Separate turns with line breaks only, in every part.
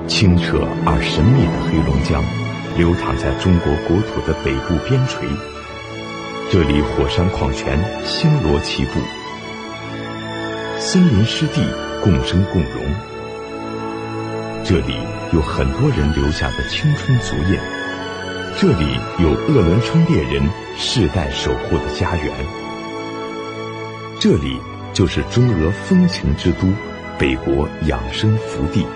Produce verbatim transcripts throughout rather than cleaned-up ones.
清澈而神秘的黑龙江，流淌在中国国土的北部边陲。这里火山矿泉星罗棋布，森林湿地共生共荣。这里有很多人留下的青春足印，这里有鄂伦春猎人世代守护的家园。这里就是中俄风情之都，北国养生福地。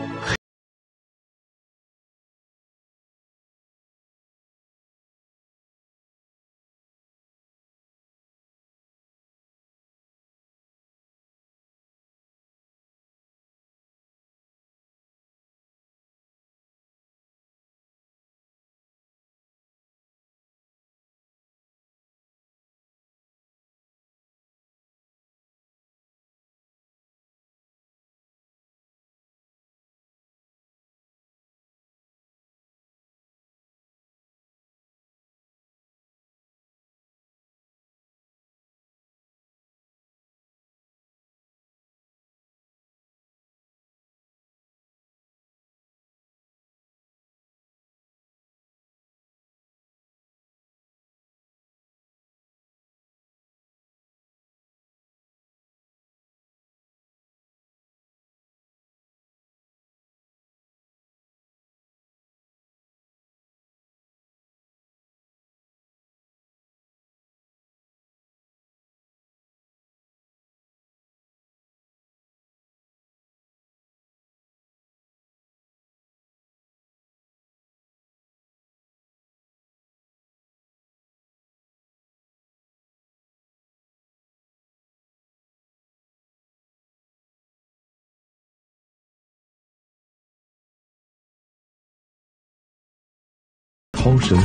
涛声，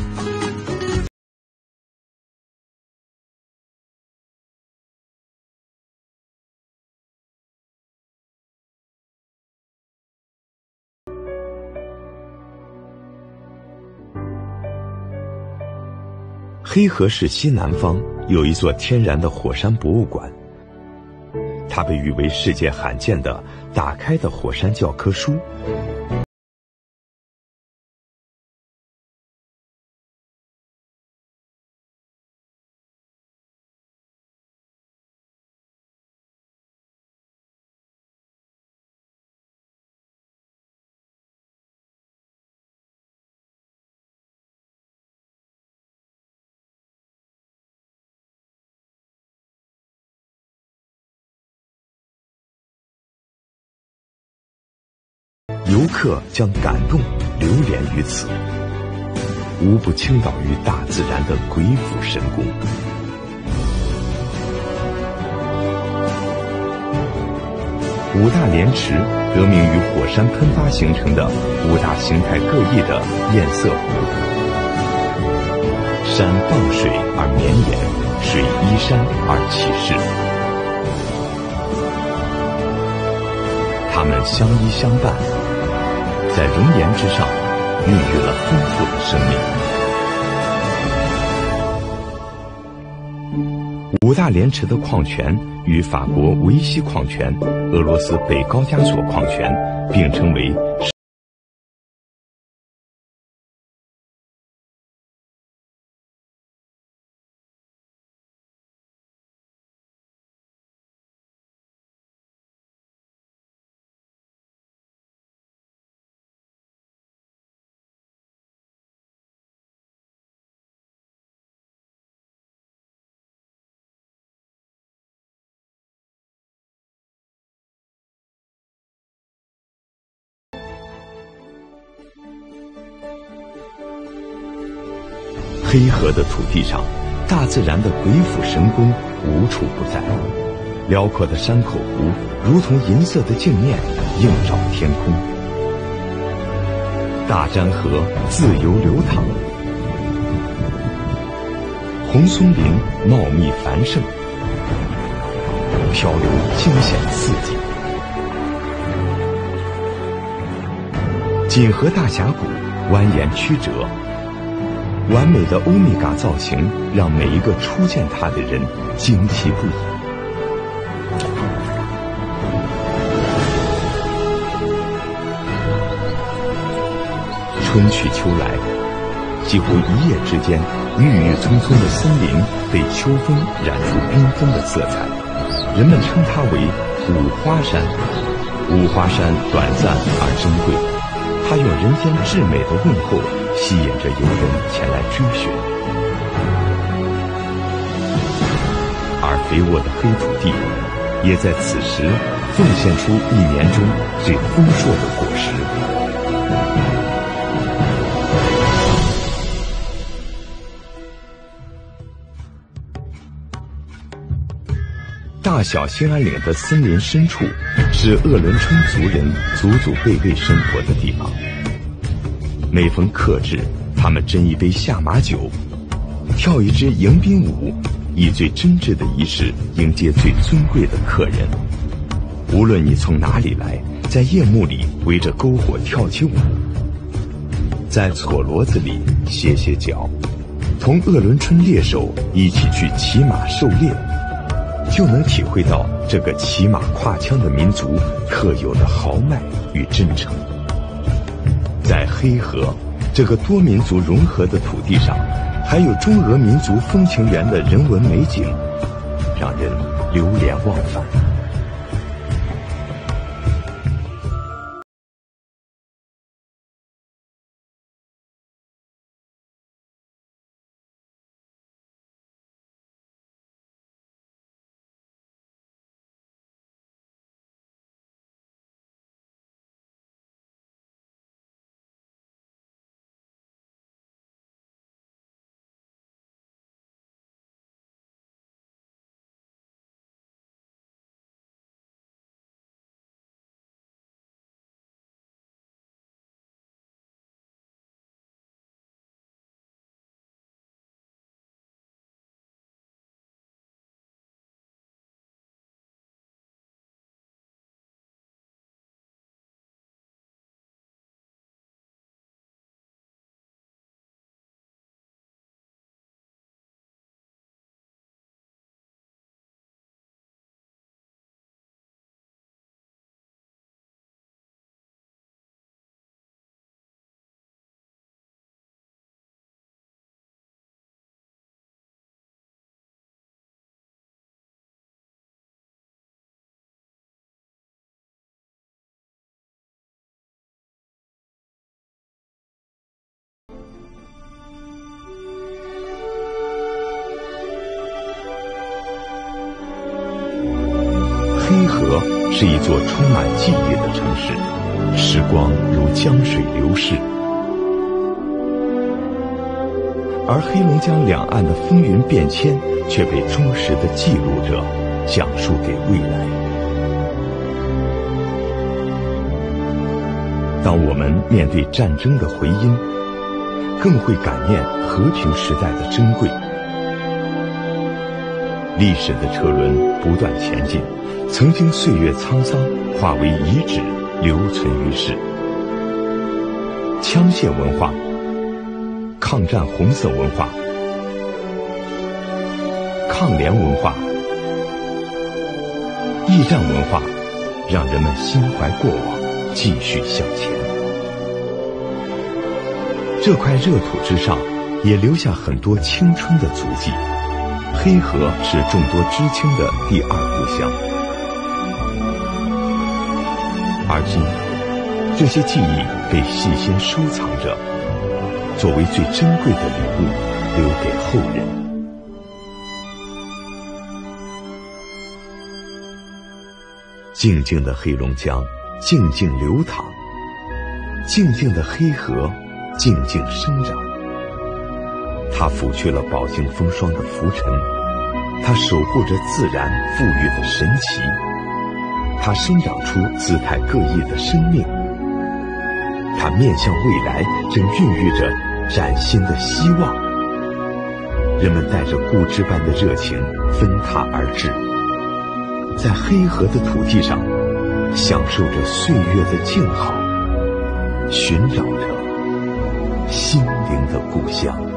黑河市西南方有一座天然的火山博物馆，它被誉为世界罕见的打开的火山教科书。游客将感动流连于此，无不倾倒于大自然的鬼斧神工。五大莲池得名于火山喷发形成的五大形态各异的堰塞湖。山傍水而绵延，水依山而起势，它们相依相伴，在熔岩之上孕育了丰富的生命。五大莲池的矿泉与法国维希矿泉、俄罗斯北高加索矿泉并称为黑河的土地上，大自然的鬼斧神工无处不在。辽阔的山口湖如同银色的镜面映照天空，大漳河自由流淌，红松林茂密繁盛，漂流惊险刺激。锦河大峡谷蜿蜒曲折，完美的欧米伽造型让每一个初见它的人惊奇不已。 春去秋来，几乎一夜之间，郁郁葱葱的森林被秋风染出缤纷的色彩。人们称它为五花山。五花山短暂而珍贵，它用人间至美的问候吸引着游人前来追寻。而肥沃的黑土地也在此时奉献出一年中最丰硕的果实。大小兴安岭的森林深处是鄂伦春族人祖祖辈辈生活的地方。每逢克制，他们斟一杯下马酒，跳一支迎宾舞，以最真挚的仪式迎接最尊贵的客人。无论你从哪里来，在夜幕里围着篝火跳起舞，在错骡子里歇歇脚，同鄂伦春猎手一起去骑马狩猎，就能体会到这个骑马跨枪的民族特有的豪迈与真诚。在黑河这个多民族融合的土地上，还有中俄民族风情园的人文美景，让人流连忘返。黑河是一座充满记忆的城市，时光如江水流逝，而黑龙江两岸的风云变迁却被忠实的记录着，讲述给未来。当我们面对战争的回音，更会感念和平时代的珍贵。历史的车轮不断前进，曾经岁月沧桑化为遗址，留存于世。枪械文化、抗战红色文化、抗联文化、驿站文化，让人们心怀过往，继续向前。这块热土之上，也留下很多青春的足迹。黑河是众多知青的第二故乡，而今这些记忆被细心收藏着，作为最珍贵的礼物留给后人。静静的黑龙江静静流淌，静静的黑河静静生长。它抚去了饱经风霜的浮尘，它守护着自然赋予的神奇，它生长出姿态各异的生命，它面向未来，正孕育着崭新的希望。人们带着固执般的热情奔踏而至，在黑河的土地上享受着岁月的静好，寻找着心灵的故乡。